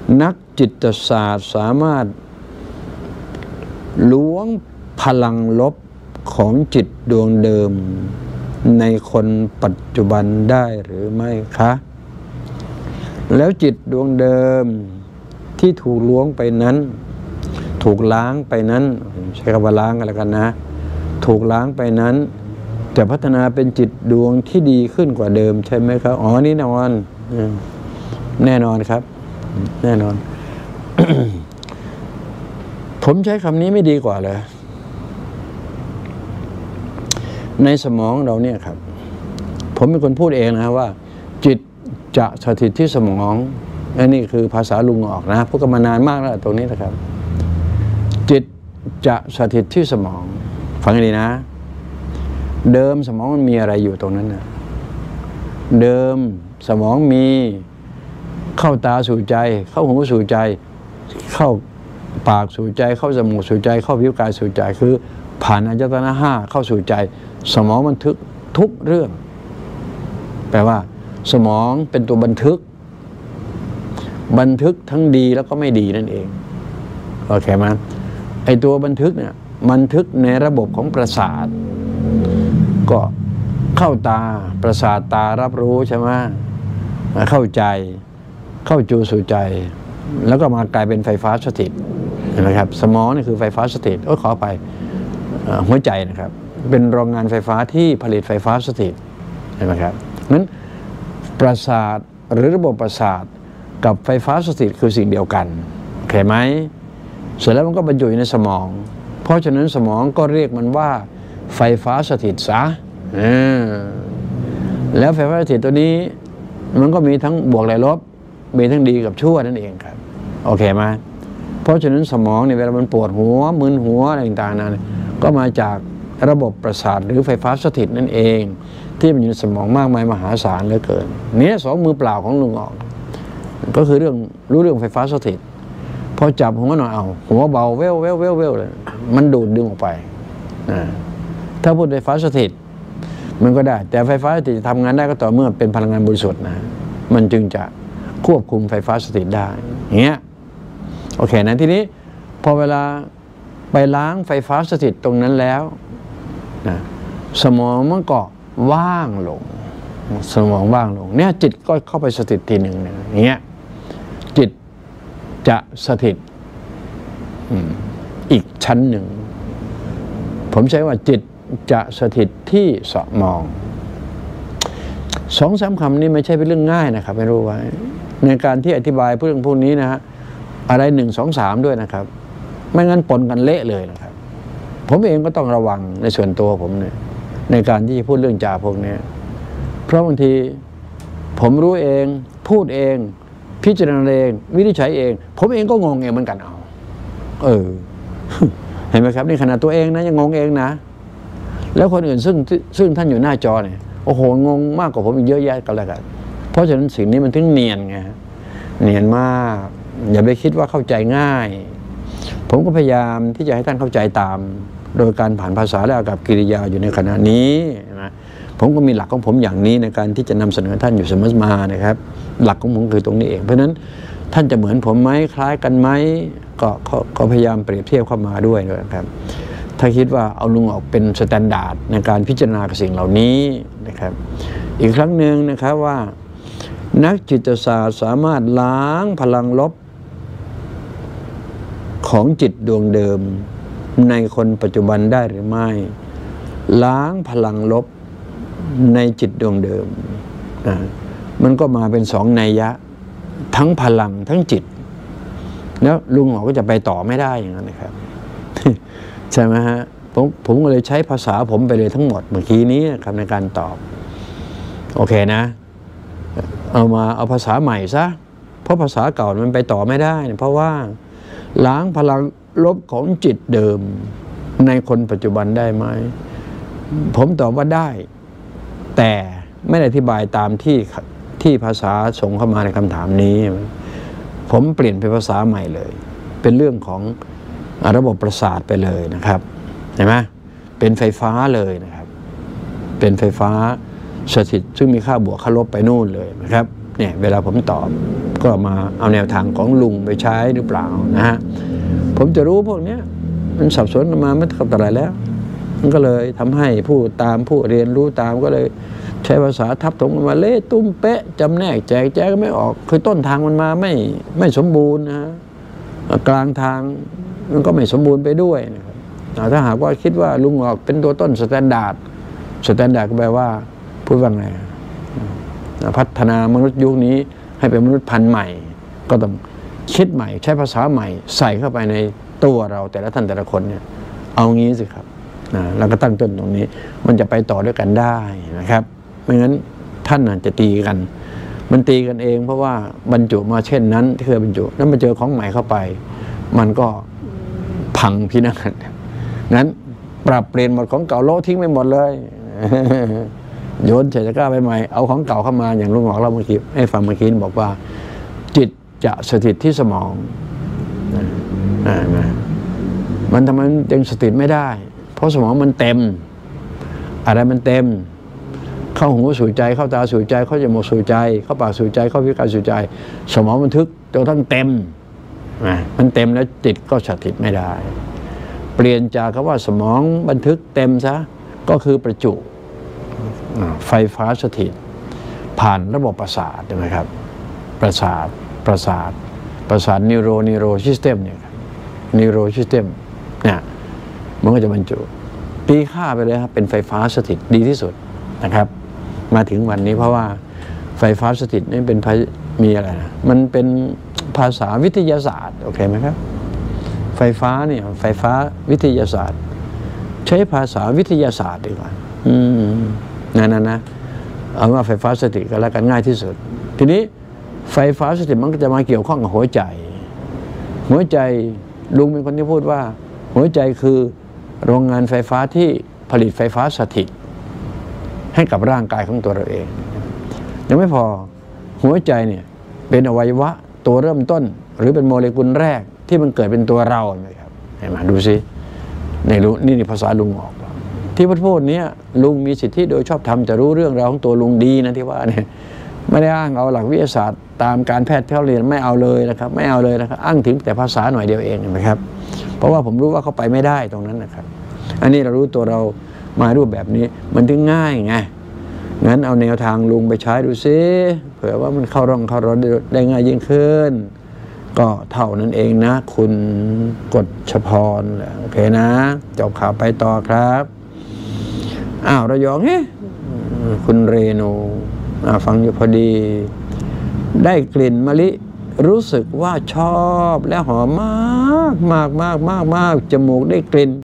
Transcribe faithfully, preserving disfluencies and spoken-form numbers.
นักจิตศาสตร์สามารถล้วงพลังลบของจิตดวงเดิมในคนปัจจุบันได้หรือไม่คะแล้วจิตดวงเดิมที่ถูกล้วงไปนั้นถูกล้างไปนั้นใช้คำว่าล้างกันแล้วกันนะถูกล้างไปนั้นจะพัฒนาเป็นจิตดวงที่ดีขึ้นกว่าเดิมใช่ไหมครับอ๋อนี่แน่นอนแน่นอนครับแน่นอน ผมใช้คำนี้ไม่ดีกว่าเลยในสมองเราเนี่ยครับผมเป็นคนพูดเองนะว่าจิตจะสถิตที่สมองอันนี้คือภาษาลุงออกนะพูดกันมานานมากแล้วตรงนี้นะครับจิตจะสถิตที่สมองฟังให้ดีนะเดิมสมองมันมีอะไรอยู่ตรงนั้นนะเดิมสมองมีเข้าตาสู่ใจเข้าหูสู่ใจเข้าปากสู่ใจเข้าจมูกสู่ใจเข้าผิวกายสู่ใจคือผ่านอายตนะห้าเข้าสู่ใจสมองบันทึกทุกเรื่องแปลว่าสมองเป็นตัวบันทึกบันทึกทั้งดีแล้วก็ไม่ดีนั่นเองโอเคไหมไอตัวบันทึกเนี่ยบันทึกในระบบของประสาทก็เข้าตาประสาทตารับรู้ใช่ไหมเข้าใจเข้าจูสู่ใจแล้วก็มากลายเป็นไฟฟ้าสถิตนะครับสมองนี่คือไฟฟ้าสถิตโอ้ขอไปหัวใจนะครับเป็นโรงงานไฟฟ้าที่ผลิตไฟฟ้าสถิตใช่ไหมครับนั้นประสาทหรือระบบประสาทกับไฟฟ้าสถิตคือสิ่งเดียวกันโอเคไหมเสร็จแล้วมันก็บรรจุอยู่ในสมองเพราะฉะนั้นสมองก็เรียกมันว่าไฟฟ้าสถิตซะแล้วไฟฟ้าสถิตตัวนี้มันก็มีทั้งบวกและลบมีทั้งดีกับชั่วนั่นเองครับโอเคไหมเพราะฉะนั้นสมองเนี่ยเวลามันปวดหัวมึนหัวอะไรต่างๆนั้นก็มาจากระบบประสาทหรือไฟฟ้าสถิตนั่นเองที่มันอยู่ในสมองมากมายมหาศาลเหลือเกินนี้สองมือเปล่าของลุงออกก็คือเรื่องรู้เรื่องไฟฟ้าสถิตพอจับหัวหน่อยเอาหัวเบาเว้วเว้วเว้วเว้วเลยมันดูดดึงออกไปถ้าพูดไฟฟ้าสถิตมันก็ได้แต่ไฟฟ้าสถิตจะทำงานได้ก็ต่อเมื่อเป็นพลังงานบริสุทธิ์นะมันจึงจะควบคุมไฟฟ้าสถิตได้อย่างเงี้ยโอเคนะทีนี้พอเวลาไปล้างไฟฟ้าสถิตตรงนั้นแล้วนะสมองมันก็ว่างลงสมองว่างลงเนี่ยจิตก็เข้าไปสถิตทีหนึ่งอย่างเงี้ยจิตจะสถิตอีกชั้นหนึ่งผมใช้ว่าจิตจะสถิตที่สมองสองสามคำนี้ไม่ใช่เป็นเรื่องง่ายนะครับไม่รู้ไว้ในการที่อธิบายเรื่องพวกนี้นะฮะอะไรหนึ่งสองสามด้วยนะครับไม่งั้นปนกันเละเลยนะครับผมเองก็ต้องระวังในส่วนตัวผมเนี่ยในการที่จะพูดเรื่องจาพวกนี้เพราะบางทีผมรู้เองพูดเองพิจารณาเองวินิจฉัยเองผมเองก็งงเองเหมือนกันเอาเออเห็นไหมครับนี่ขนาดตัวเองนะยังงงเองนะแล้วคนอื่นซึ่งซึ่งท่านอยู่หน้าจอเนี่ยโอ้โหงงมากกว่าผมอีกเยอะแยะกันแล้วกันเพราะฉะนั้นสิ่งนี้มันถึงเนียนไงเนียนมากอย่าไปคิดว่าเข้าใจง่ายผมก็พยายามที่จะให้ท่านเข้าใจตามโดยการผ่านภาษาและอากัปกิริยาอยู่ในขณะนี้นะผมก็มีหลักของผมอย่างนี้ในการที่จะนำเสนอท่านอยู่เสมอมานะครับหลักของผมคือตรงนี้เองเพราะฉะนั้นท่านจะเหมือนผมไหมคล้ายกันไหมก็ก็พยายามเปรียบเทียบเข้ามาด้วยนะครับถ้าคิดว่าเอาลุงออกเป็นสแตนดาร์ดในการพิจารณาสิ่งเหล่านี้นะครับอีกครั้งหนึ่งนะครับว่านักจิตศาสตร์สามารถล้างพลังลบของจิตดวงเดิมในคนปัจจุบันได้หรือไม่ล้างพลังลบในจิตดวงเดิมนะมันก็มาเป็นสองนัยยะทั้งพลังทั้งจิตแล้วลุงหมอก็จะไปต่อไม่ได้อย่างนั้นนะครับ ใช่ไหมฮะผมผมก็เลยใช้ภาษาผมไปเลยทั้งหมดเมื่อกี้นี้ครับในการตอบโอเคนะเอามาเอาภาษาใหม่ซะเพราะภาษาเก่ามันไปต่อไม่ได้เพราะว่าล้างพลังลบของจิตเดิมในคนปัจจุบันได้ไหมผมตอบว่าได้แต่ไม่ได้อธิบายตามที่ที่ภาษาส่งเข้ามาในคำถามนี้ผมเปลี่ยนเป็นภาษาใหม่เลยเป็นเรื่องของระบบประสาทไปเลยนะครับเห็นไหมเป็นไฟฟ้าเลยนะครับเป็นไฟฟ้าสถิตซึ่งมีค่าบวกค่าลบไปนู่นเลยนะครับเนี่ยเวลาผมตอบก็มาเอาแนวทางของลุงไปใช้หรือเปล่านะฮะผมจะรู้พวกนี้มันสับสนมาไม่เท่าไหร่แล้วมันก็เลยทำให้ผู้ตามผู้เรียนรู้ตามก็เลยใช้ภาษาทับถมกันมาเละตุ้มเป๊ะจำแนกแจกแจกก็ไม่ออกคือต้นทางมันมาไม่ไม่สมบูรณ์นะฮะกลางทางมันก็ไม่สมบูรณ์ไปด้วยนะครับถ้าหากว่าคิดว่าลุงออกเป็นตัวต้นสแตนดาร์ดสแตนดาร์ดก็แปลว่าพูดว่าไงพัฒนามนุษย์ยุคนี้ให้เป็นมนุษย์พันธุ์ใหม่ก็ต้องคิดใหม่ใช้ภาษาใหม่ใส่เข้าไปในตัวเราแต่ละท่านแต่ละคนเนี่ยเอางี้สิครับนะเราก็ตั้งต้นตรงนี้มันจะไปต่อด้วยกันได้นะครับไม่งั้นท่านอาจจะตีกันมันตีกันเองเพราะว่าบรรจุมาเช่นนั้นที่เคยบรรจุนั้นมาเจอของใหม่เข้าไปมันก็พังพินาศนั้นปรับเปลี่ยนหมดของเก่าโลทิ้งไปหมดเลยโยนเศษตะกร้าไปใหม่เอาของเก่าเข้ามาอย่างลุงบอกเราเมื่อกี้ให้ฟังเมื่อกี้บอกว่าจิตจะสถิตที่สมองนะนะมันทำไมยังสถิตไม่ได้เพราะสมองมันเต็มอะไรมันเต็มเข้าหูสู่ใจเข้าตาสู่ใจเข้าจมูกสู่ใจเข้าปากสู่ใจเข้าพิการสู่ใจสมองบันทึกจนทั้งเต็มนะมันเต็มแล้วจิตก็สถิตไม่ได้เปลี่ยนจากคำว่าสมองบันทึกเต็มซะก็คือประจุไฟฟ้าสถิตผ่านระบบประสาทใช่ไหมครับประสาทประสาทประสาทนิวโรนิวโรซิสเต็มเนี่ยนิวโรซิสเต็มเนี่ยมันก็จะบรรจุตีค่าไปเลยครับเป็นไฟฟ้าสถิตดีที่สุดนะครับมาถึงวันนี้เพราะว่าไฟฟ้าสถิตนี่เป็นมีอะไรนะมันเป็นภาษาวิทยาศาสตร์โอเคไหมครับไฟฟ้าเนี่ยไฟฟ้าวิทยาศาสตร์ใช้ภาษาวิทยาศาสตร์ดีกว่าอืมนั่นนะนะเอาว่าไฟฟ้าสถิตก็แล้วกันง่ายที่สุดทีนี้ไฟฟ้าสถิตมันก็จะมาเกี่ยวข้องกับหัวใจหัวใจลุงเป็นคนที่พูดว่าหัวใจคือโรงงานไฟฟ้าที่ผลิตไฟฟ้าสถิตให้กับร่างกายของตัวเราเองยังไม่พอหัวใจเนี่ยเป็นอวัยวะตัวเริ่มต้นหรือเป็นโมเลกุลแรกที่มันเกิดเป็นตัวเรานะครับเห็นไหมดูสิในรู้นี่ในภาษาลุงออกที่พูดพูดนี้ลุงมีสิทธิโดยชอบธรรมจะรู้เรื่องราวของตัวลุงดีนะที่ว่าเนี่ยไม่ได้อ้างเอาหลักวิทยาศาสตร์ตามการแพทย์ที่เขาเรียนไม่เอาเลยนะครับไม่เอาเลยนะครับอ้างถึงแต่ภาษาหน่อยเดียวเองนะครับเพราะว่าผมรู้ว่าเขาไปไม่ได้ตรงนั้นนะครับอันนี้เรารู้ตัวเรามารูปแบบนี้มันถึงง่ายไงงั้นเอาแนวทางลุงไปใช้ดูซิเผื่อว่ามันเข้าร่องเข้ารอยได้ง่ายยิ่งขึ้นก็เท่านั้นเองนะคุณกฎชพรโอเคนะจบข่าวไปต่อครับอ้าวระยองเฮ้คุณเรนูฟังอยู่พอดีได้กลิ่นมะลิรู้สึกว่าชอบและหอมมากมากมากมากมากจมูกได้กลิ่น